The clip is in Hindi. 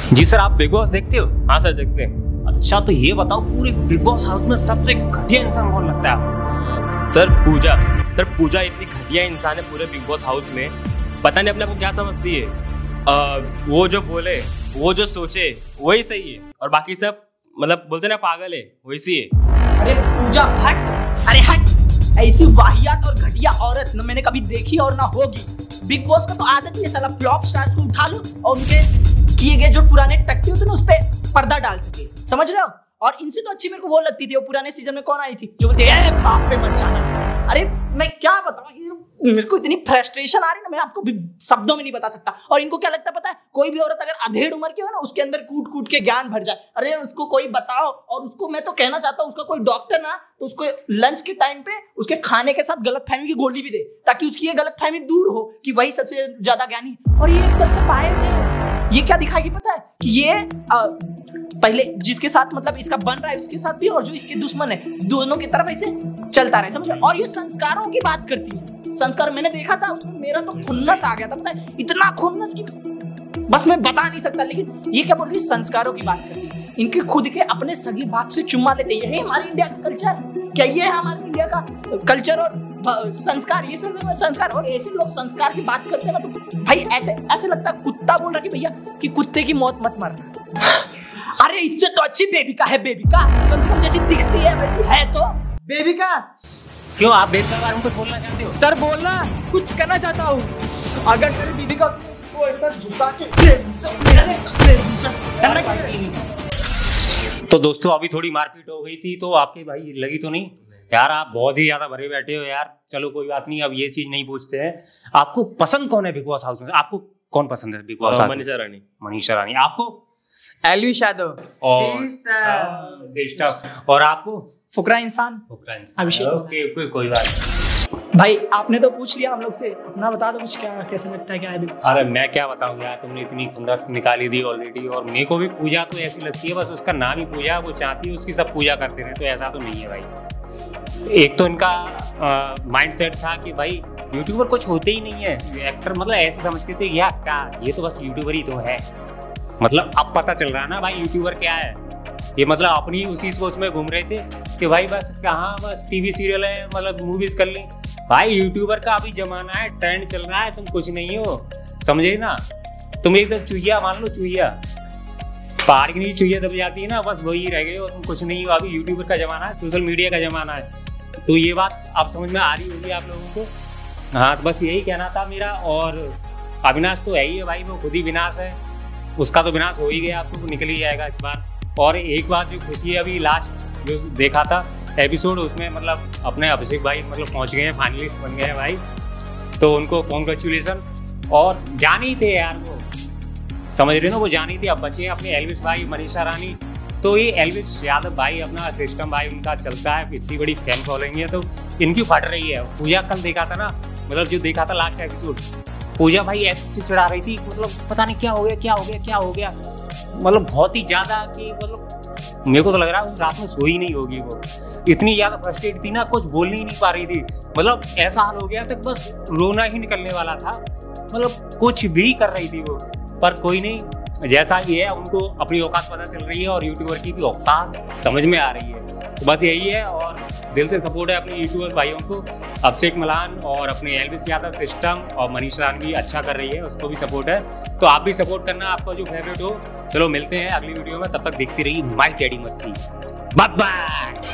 जी सर, आप बिग बॉस देखते हो? हाँ सर, देखते हैं। अच्छा, तो ये बताओ पूरे बिग बॉस हाउस में सबसे घटिया इंसान कौन लगता है आपको? सर पूजा। सर पूजा इतनी घटिया इंसान है पूरे बिग बॉस हाउस में, पता नहीं अपने आप को क्या समझती है। वो जो बोले, वो जो सोचे वही सही है, और बाकी सब मतलब बोलते ना पागल है, वैसी है। अरे पूजा हट, अरे हट। ऐसी वाहियात और घटिया औरत न मैंने कभी देखी और ना होगी। बिग बॉस का तो आदत ही है साला फ्लॉप स्टार्स को उठा लो और उनके किए गए जो पुराने टट्टी होते ना उस पे पर्दा डाल सके, समझ रहे हो? और इनसे तो अच्छी मेरे को वो लगती थी, वो पुराने सीजन में कौन आई थी जो बोलती है बाप पे मत जाना। अरे मैं क्या बताऊं, मेरे को इतनी फ्रस्ट्रेशन आ रही ना, मैं आपको भी शब्दों में नहीं बता सकता। और इनको क्या लगता पता है, कोई भी औरत अगर अधेड़ उम्र की हो ना, उसके अंदर कूट कूट के ज्ञान भर जाए। अरे उसको कोई बताओ, और उसको मैं तो कहना चाहता हूँ, उसका कोई डॉक्टर ना तो उसको लंच के टाइम पे उसके खाने के साथ गलतफहमी की गोली भी दे, ताकि उसकी ये गलतफहमी दूर हो कि वही सबसे ज्यादा ज्ञानी। और ये एक तरह से पाए थे, ये क्या दिखाएगी पता है कि ये पहले जिसके साथ मतलब इसका बन रहा है उसके साथ भी, और जो इसके दुश्मन है दोनों की तरफ ऐसे चलता रहे, समझ रहे? और ये संस्कारों की बात करती है। संस्कार मैंने देखा था उसमें, मेरा तो खुन्नस आ गया था, पता है इतना खुन्नस की बस मैं बता नहीं सकता। लेकिन ये क्या बोल रही है, संस्कारों की बात करती है। इनके खुद के अपने सगी बाप से चुम्मा लेते, यही हमारे इंडिया का कल्चर? क्या ये है हमारे इंडिया का कल्चर और संस्कार? ये सब संस्कार। और ऐसे लोग संस्कार की बात करते हैं ना, तो भाई ऐसे ऐसे लगता है कुत्ता बोल रहा कि भैया कि कुत्ते की मौत मत मरना। अरे इससे तो अच्छी बेबिका है, बेबिका कम से कम जैसी दिखती है वैसी है तो बेबिका। क्यों, आप बेबिका के बारे में कुछ बोलना चाहते हो? सर बोलना कुछ करना चाहता हूँ। अगर सर बेबिका को ऐसा झुका के तो दोस्तों अभी थोड़ी मारपीट हो गई थी, तो आपकी भाई लगी तो नहीं यार? आप बहुत ही ज्यादा भरे बैठे हो यार। चलो कोई बात नहीं, अब ये चीज नहीं पूछते हैं। आपको पसंद कौन है बिग बॉस हाउस में? आपको कौन पसंद है बिग बॉस? मनीषा रानी। मनीषा रानी। आपको? एलवी यादव और आपको? फुकरा इंसान अभिषेक। ओके, कोई बात नहीं। भाई आपने तो पूछ लिया हम लोग से, अपना बता दो कुछ, क्या कैसा लगता है, क्या है? अरे मैं क्या बताऊं यार, तुमने इतनी खुंदस निकाली दी ऑलरेडी। और मेरे को भी पूजा तो ऐसी लगती है, बस उसका नाम ही पूजा, वो चाहती है उसकी सब पूजा करते रहे, तो ऐसा तो नहीं है भाई। एक तो इनका माइंडसेट था कि भाई यूट्यूबर कुछ होते ही नहीं है, एक्टर मतलब ऐसे समझते थे यार क्या ये तो बस यूट्यूबर ही तो है। मतलब अब पता चल रहा है ना भाई यूट्यूबर क्या है। ये मतलब अपनी उसी सोच में घूम रहे थे कि भाई बस कहाँ बस टीवी सीरियल है, मतलब मूवीज कर ली। भाई यूट्यूबर का अभी जमाना है, ट्रेंड चल रहा है, तुम कुछ नहीं हो, समझे ना? तुम एकदम चुहिया मान लो, चुहिया पहाड़ की नहीं चुहिया दब जाती है ना, बस वही रह गए हो, तुम कुछ नहीं हो। अभी यूट्यूबर का जमाना है, सोशल मीडिया का जमाना है, तो ये बात आप समझ में आ रही होगी आप लोगों को। हाँ, तो बस यही कहना था मेरा। और अविनाश तो है ही है भाई, वो खुद ही विनाश है, उसका तो विनाश हो ही गया, आपको निकल ही जाएगा इस बार। और एक बात जो खुशी है, अभी लास्ट जो देखा था एपिसोड, उसमें मतलब अपने अभिषेक भाई मतलब पहुंच गए हैं, फाइनलिस्ट बन गए हैं भाई, तो उनको कॉन्ग्रेचुलेसन। और जानी थे यार वो, समझ रहे ना, वो जानी थी। अब बचे हैं अपने एल्विस भाई, मनीषा रानी। तो ये एल्विस यादव भाई अपना सिस्टम भाई उनका चलता है, इतनी बड़ी फैन फॉलोइंग है, तो इनकी फट रही है। पूजा कल देखा था ना, मतलब जो देखा था लास्ट एपिसोड, पूजा भाई ऐसे चिड़चिड़ा रही थी, मतलब पता नहीं क्या हो गया क्या हो गया क्या हो गया, मतलब बहुत ही ज्यादा कि मतलब मेरे को तो लग रहा है रात में सोई नहीं होगी वो, इतनी ज्यादा फ्रस्ट्रेट थी ना, कुछ बोल ही नहीं पा रही थी। मतलब ऐसा हाल हो गया था, बस रोना ही निकलने वाला था, मतलब कुछ भी कर रही थी वो। पर कोई नहीं, जैसा भी है उनको अपनी औकात पता चल रही है, और यूट्यूबर की भी औकात समझ में आ रही है। तो बस यही है, और दिल से सपोर्ट है अपने यूट्यूबर भाइयों को। अभिषेक मलान और अपने एल्विस यादव सिस्टम और मनीषा रानी भी अच्छा कर रही है, उसको भी सपोर्ट है, तो आप भी सपोर्ट करना, आपका जो फेवरेट हो। चलो मिलते हैं अगली वीडियो में, तब तक देखती रहिए माय डैडी मस्ती। Bye bye.